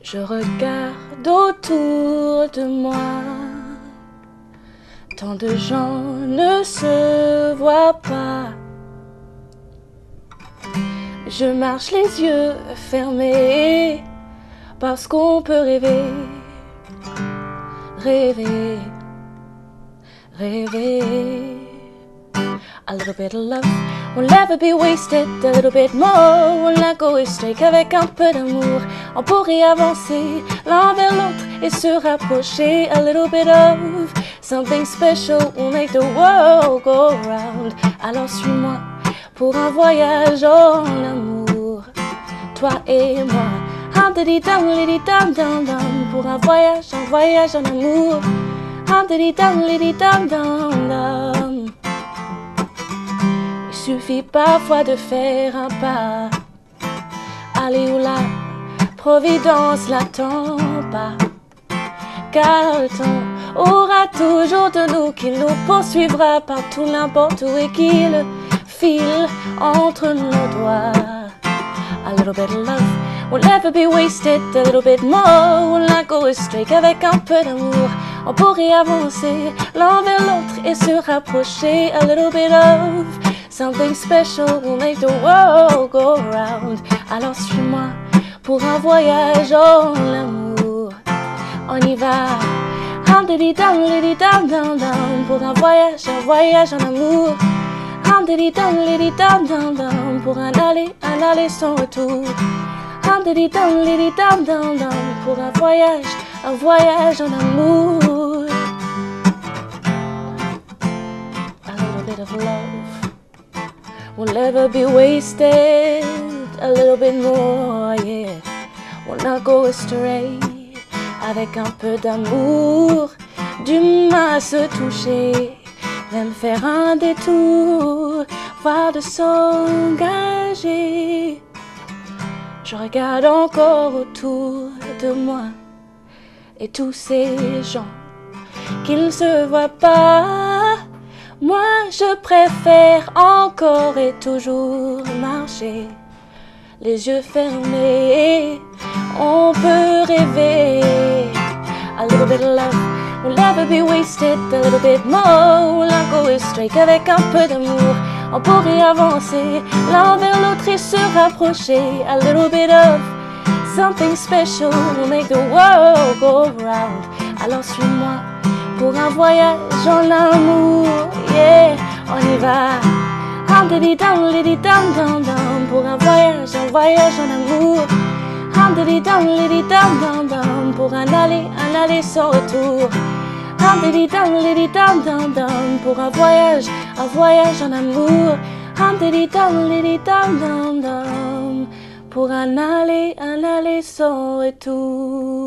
Je regarde autour de moi. Tant de gens ne se voient pas. Je marche les yeux fermés parce qu'on peut rêver, rêver, rêver. A little bit of love will never be wasted. A little bit more will not go astray. Qu'avec un peu d'amour, on pourrait avancer l'un vers l'autre et se rapprocher. A little bit of something special will make the world go round. Alors suis-moi pour un voyage en amour, toi et moi. Hum didi dum dum pour un voyage en amour. Hum didi dum dum. Il suffit parfois de faire un pas, aller où la providence l'attend pas. Car le temps aura toujours de nous, qu'il nous poursuivra partout, n'importe où et qu'il file entre nos doigts. A little bit of love will never be wasted. A little bit more will not go astray. Qu'avec un peu d'amour, on pourrait avancer l'un vers l'autre et se rapprocher. A little bit of something special will make the world go round. Alors suis-moi pour un voyage en amour. On y va. Hum didi dum dum pour un voyage en amour. Hum didi dum dum pour un aller sans retour. Hum didi dum dum pour un voyage en amour. A little bit of love will never be wasted. A little bit more, yeah, will not go astray. Avec un peu d'amour, d'humain se toucher, même faire un détour, voire de s'engager. Je regarde encore autour de moi et tous ces gens qui ne se voient pas. Moi je préfère encore et toujours marcher, les yeux fermés, on peut rêver. A little bit of love will never be wasted. A little bit more will not go astray. Qu'avec un peu d'amour, on pourrait avancer l'un vers l'autre et se rapprocher. A little bit of something special will make the world go round. Alors suis-moi pour un voyage en amour, yeah, on y va. Hum didi dum pour un voyage en amour. Hum didi dum pour un aller sans retour. Hum didi dum pour un voyage en amour. Hum didi dum pour un aller sans retour.